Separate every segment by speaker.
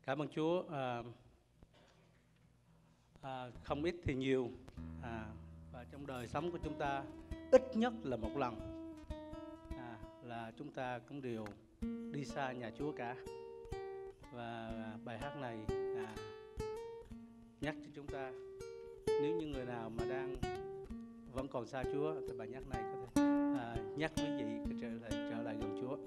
Speaker 1: Cảm ơn Chúa. Không ít thì nhiều, và trong đời sống của chúng ta ít nhất là một lần là chúng ta cũng đều đi xa nhà Chúa cả. Và bài hát này nhắc cho chúng ta, nếu như người nào mà đang vẫn còn xa Chúa thì bài nhắc này có thể nhắc quý vị trở lại gần Chúa.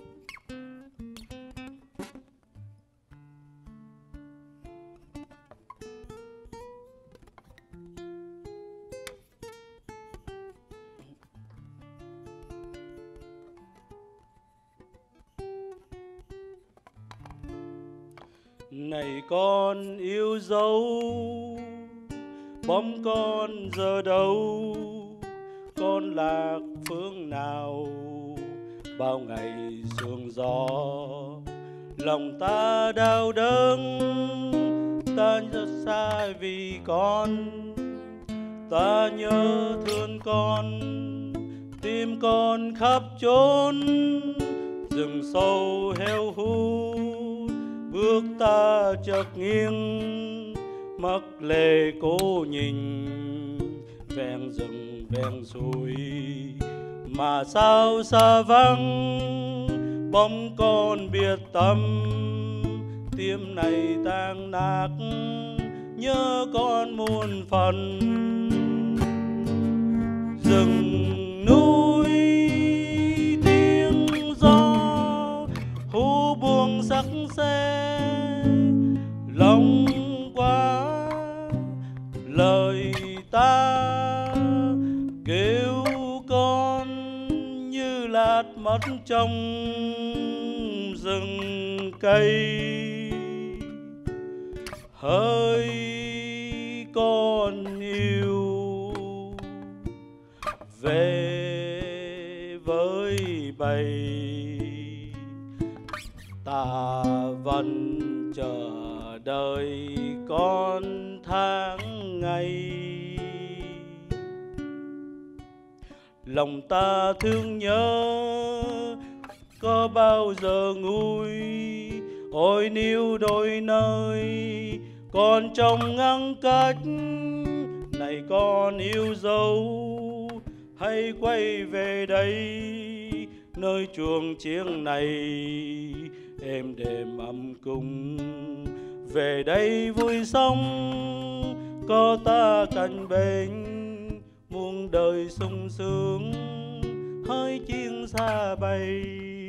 Speaker 1: Này con yêu dấu, bóng con giờ đâu? Con lạc phương nào bao ngày sương gió? Lòng ta đau đớn, ta rất xa vì con. Ta nhớ thương con, tim con khắp chốn. Rừng sâu heo hút, bước ta chợt nghiêng, mắt lệ cố nhìn ven rừng ven suối. Mà sao xa vắng bóng con biệt tâm, tim này tan nát nhớ con muôn phần. Rừng núi tiếng gió hú buông sắc xe, lòng quá lời ta kêu con như lát mất trong rừng cây. Hỡi con yêu về với bầy, ta vẫn chờ đợi con tháng ngày. Lòng ta thương nhớ có bao giờ nguôi, ôi níu đôi nơi con trong ngăn cách. Này con yêu dấu, hãy quay về đây, nơi chuồng chiêng này êm đềm ấm cung. Về đây vui sống, có ta cạnh bên, muôn đời sung sướng hỡi chiêng xa bay.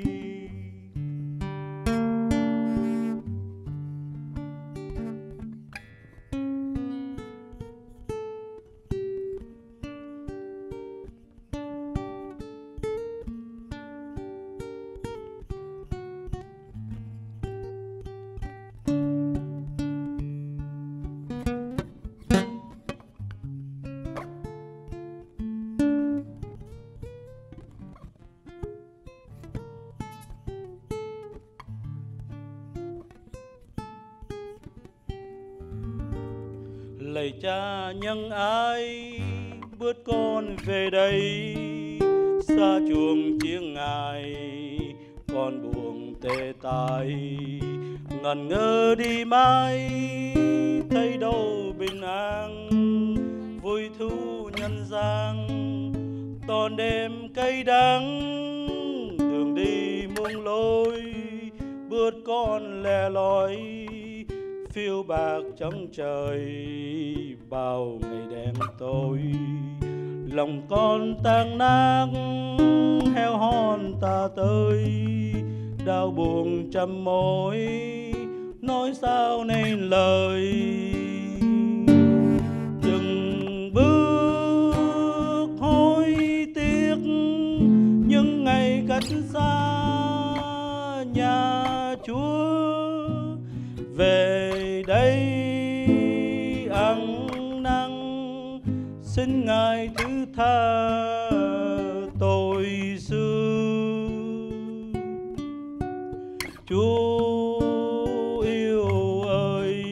Speaker 1: Lạy cha nhân ái, bước con về đây, xa chuồng chiêng ngài con buồn tê tái. Ngẩn ngơ đi mãi thấy đâu bình an, vui thú nhân gian toàn đêm cay đắng. Đường đi muôn lối, bước con lẻ loi, phiêu bạc trong trời bao ngày đen tối. Lòng con tan nát heo hon ta tới, đau buồn trăm mối nói sao nên lời. Từng bước hối tiếc những ngày cách xa nhà Chúa. Về đây ăn năn xin Ngài thứ tha tội xưa. Chúa yêu ơi,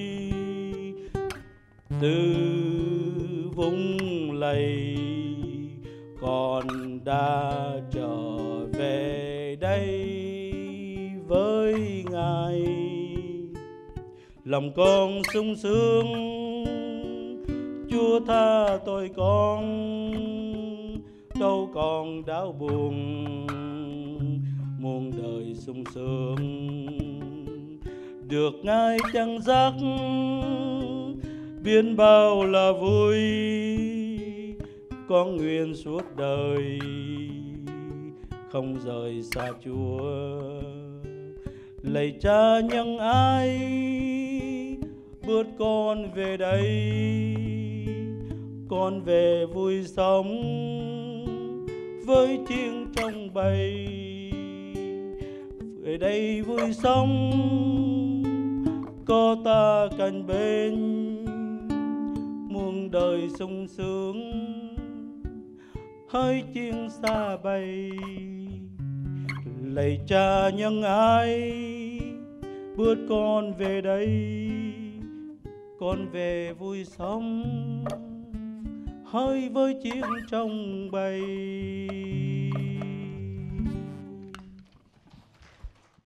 Speaker 1: từ vùng lầy con đã trở về đây với Ngài. lòng con sung sướng. Chúa tha tội con, đâu còn đau buồn, muôn đời sung sướng. Được Ngài chăn dắt, biết bao là vui, con nguyện suốt đời không rời xa Chúa. Lạy Cha nhân ái, bước con về đây, con về vui sống với chiêng trong bầy. Về đây vui sống có ta cạnh bên, muôn đời sung sướng hỡi chiêng xa bay. Lạy Cha nhân ái, bước con về đây, con về vui sống hỡi với chiêng trong bầy.